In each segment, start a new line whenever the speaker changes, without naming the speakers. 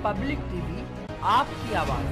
Public TV, आपकी आवाज़।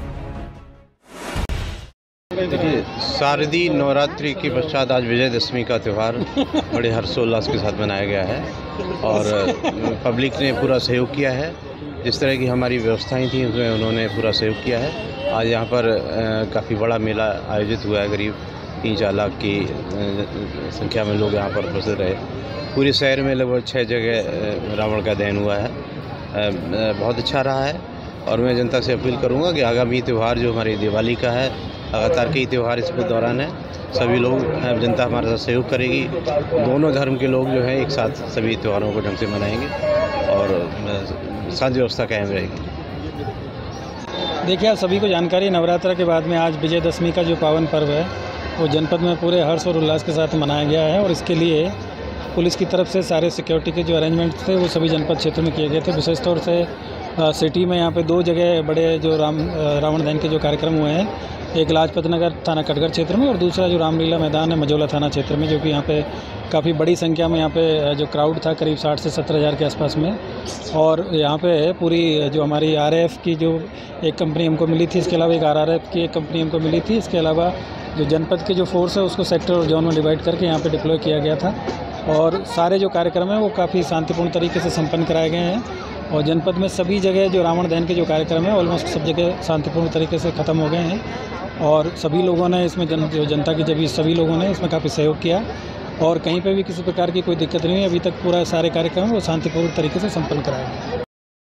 देखिए, शारदीय नवरात्रि के पश्चात आज विजयदशमी का त्यौहार बड़े हर्षोल्लास के साथ मनाया गया है और पब्लिक ने पूरा सहयोग किया है। जिस तरह की हमारी व्यवस्थाएं थी उसमें उन्होंने पूरा सहयोग किया है। आज यहाँ पर काफ़ी बड़ा मेला आयोजित हुआ है। करीब 3-4 लाख की संख्या में लोग यहाँ पर उपस्थित रहे। पूरे शहर में लगभग 6 जगह रावण का दहन हुआ है। बहुत अच्छा रहा है और मैं जनता से अपील करूँगा कि आगामी त्यौहार जो हमारी दिवाली का है, लगातार कई त्यौहार इसके दौरान है, सभी लोग जनता हमारे साथ सहयोग करेगी। दोनों धर्म के लोग जो है एक साथ सभी त्योहारों को ढंग से मनाएंगे और शांति व्यवस्था कायम रहेगी।
देखिए, आप सभी को जानकारी, नवरात्र के बाद में आज विजयदशमी का जो पावन पर्व है वो जनपद में पूरे हर्ष और उल्लास के साथ मनाया गया है और इसके लिए पुलिस की तरफ से सारे सिक्योरिटी के जो अरेंजमेंट्स थे वो सभी जनपद क्षेत्र में किए गए थे। विशेष तौर से सिटी में यहाँ पे 2 जगह बड़े जो रावण दहन के जो कार्यक्रम हुए हैं, एक लाजपत नगर थाना कटघर क्षेत्र में और दूसरा जो रामलीला मैदान है मझौला थाना क्षेत्र में, जो कि यहाँ पे काफ़ी बड़ी संख्या में यहाँ पे जो क्राउड था करीब 60 से 70 हज़ार के आसपास में। और यहाँ पे पूरी जो हमारी RAF की जो एक कंपनी हमको मिली थी, इसके अलावा एक RRF की एक कंपनी हमको मिली थी। इसके अलावा जो जनपद के जो फोर्स है उसको सेक्टर और जोन में डिवाइड करके यहाँ पर डिप्लॉय किया गया था और सारे जो कार्यक्रम हैं वो काफ़ी शांतिपूर्ण तरीके से संपन्न कराए गए हैं और जनपद में सभी जगह जो रावण दहन के जो कार्यक्रम है ऑलमोस्ट सब जगह शांतिपूर्ण तरीके से ख़त्म हो गए हैं और सभी लोगों ने इसमें जो जनता की जब सभी लोगों ने इसमें काफ़ी सहयोग किया और कहीं पे भी किसी प्रकार की कोई दिक्कत नहीं है। अभी तक पूरा सारे कार्यक्रम वो शांतिपूर्ण तरीके से संपन्न कराए गए।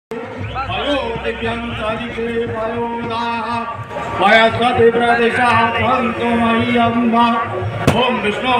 ओम विष्णु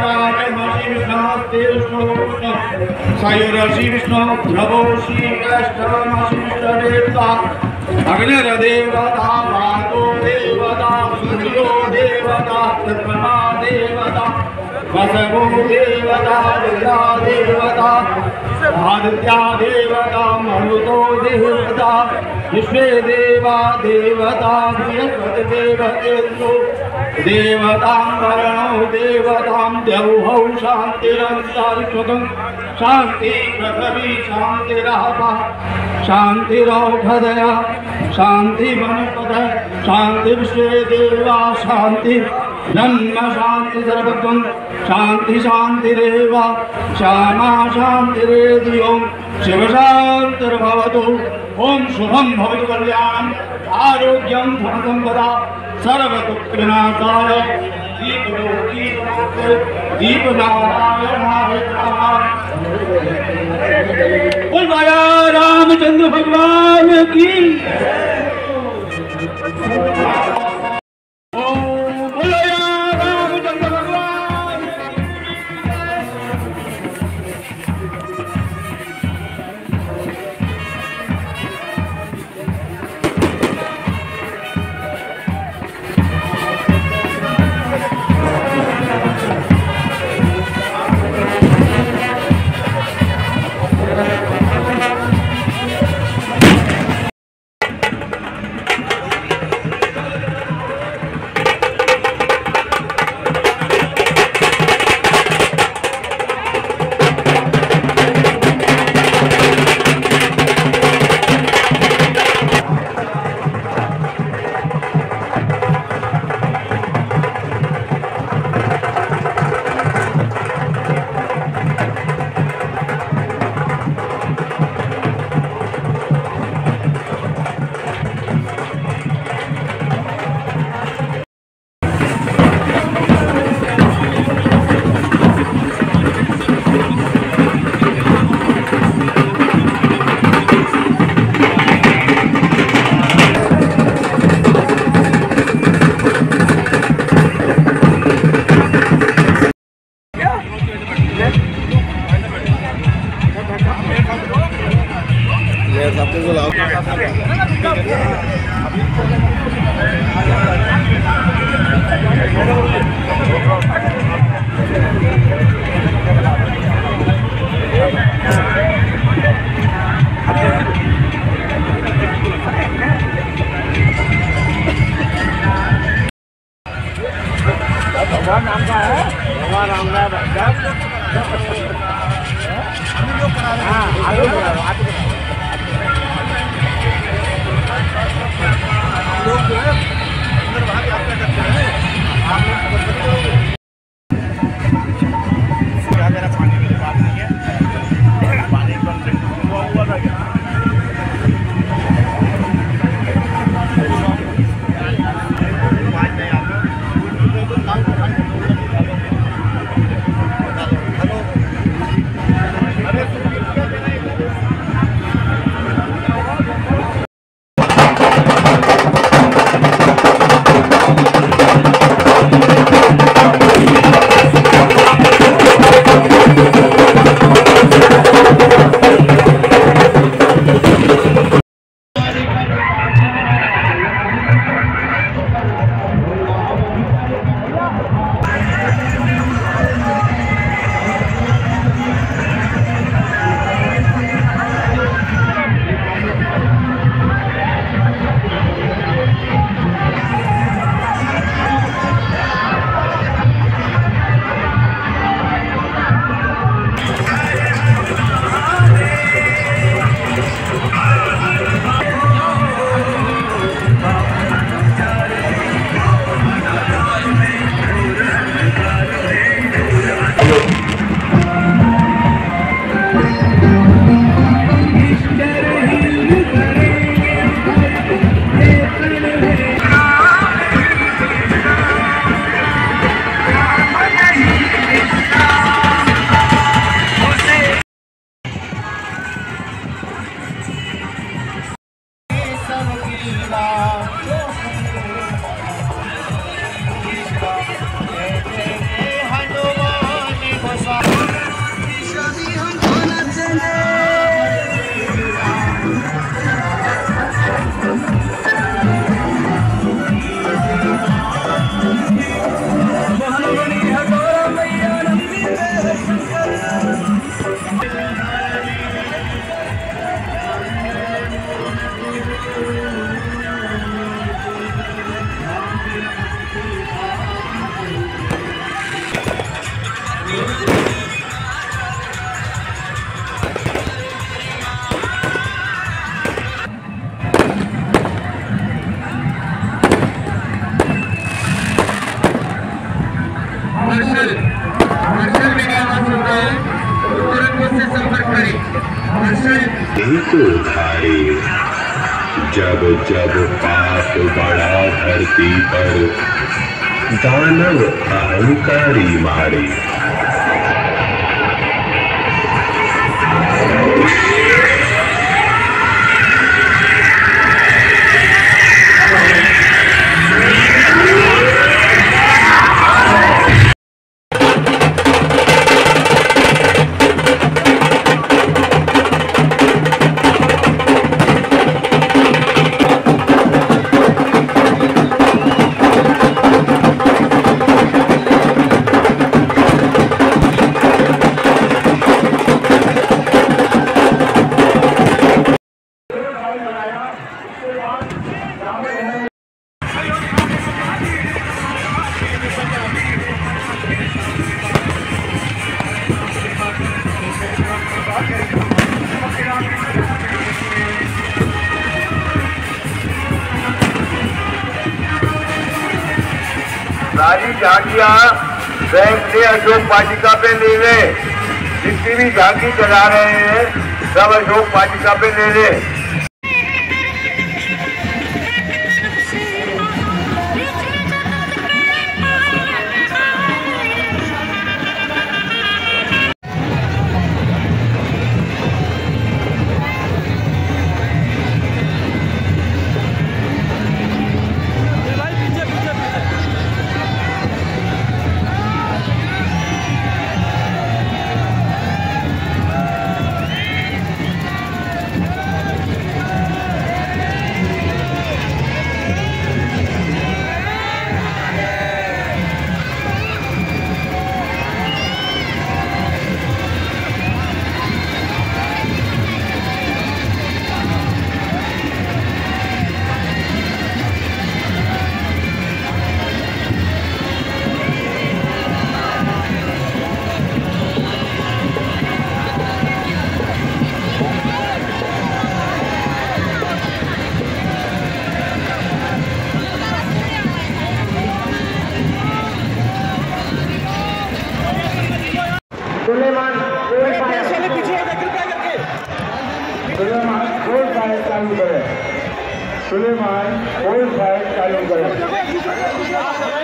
अग्निर्देवता वातो देवता सूर्यो देवता चंद्रमा देवता वसवो देवता रुद्रा देवता आदित्या देवता मरुतो देवता विश्वे देवा देवता बृहस्पति देवतेन्द्रो देवतां वरुणो देवतां द्यौः शान्तिरन्तरिक्षं शान्ति पृथिवी शान्तिरापः शान्तिरौषधया शान्ति वनस्पत शान्ति विश्वे देवा शान्ति ब्रह्म शान्ति सर्वत्वं शान्ति शान्तिरेव श्यामा शान्तिरेधि ओं शिव शान्तिर्भवतु ओं शुभं भवतु कल्याणं आरोग्यं धनसम्पदा सर्वदुःखविनाशाय दीपनारायणाय नमः। बोल बाया रामचंद्र भगवान की।
भगवान नाम का है, भगवान राम का हम लोग करा रहे हैं।
यही तो धारे जब जब पाप बढ़ा धरती पर दानव अहंकारी मारे।
सारी झांकियां बैंक से अशोक वाटिका पे ले ले। जितनी भी झांकी चला रहे हैं सब अशोक वाटिका पे ले ले। सुलेमान कोई फायर चालू करे। सुलेमान कोई फायर चालू करे।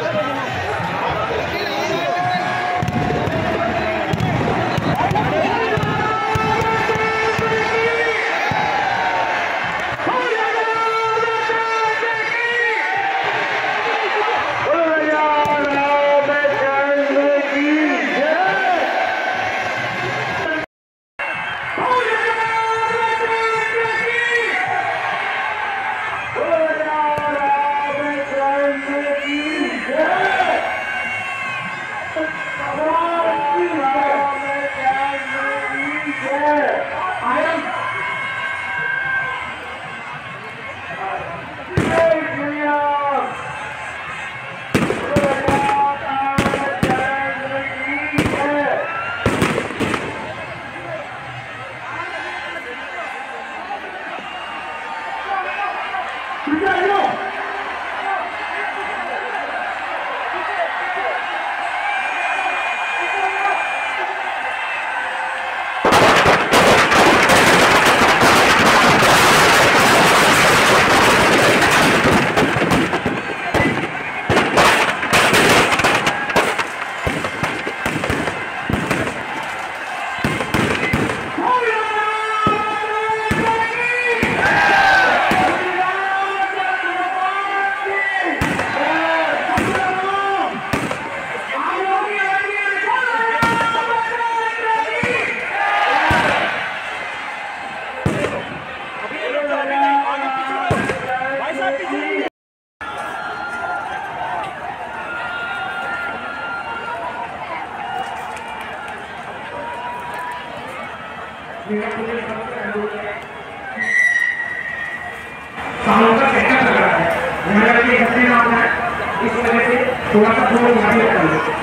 सालों का चक्कर लग रहा है। हमारा ये घटने ना होना है, इस वजह से थोड़ा सा थोड़ा ध्यान रखना है।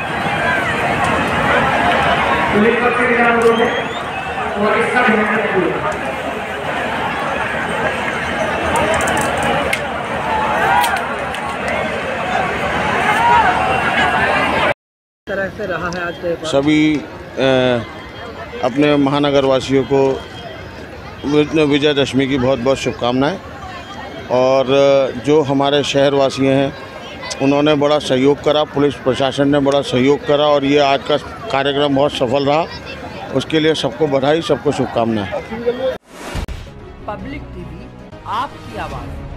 पुलिस पक्ष के जानवरों में और इसका ध्यान रखिए।
तरह से रहा है आज के
सभी अपने महानगर वासियों को विजयदशमी की बहुत बहुत शुभकामनाएं। और जो हमारे शहरवासी हैं उन्होंने बड़ा सहयोग करा, पुलिस प्रशासन ने बड़ा सहयोग करा और ये आज का कार्यक्रम बहुत सफल रहा। उसके लिए सबको बधाई, सबको शुभकामनाएं।
पब्लिक टीवी आपकी आवाज़।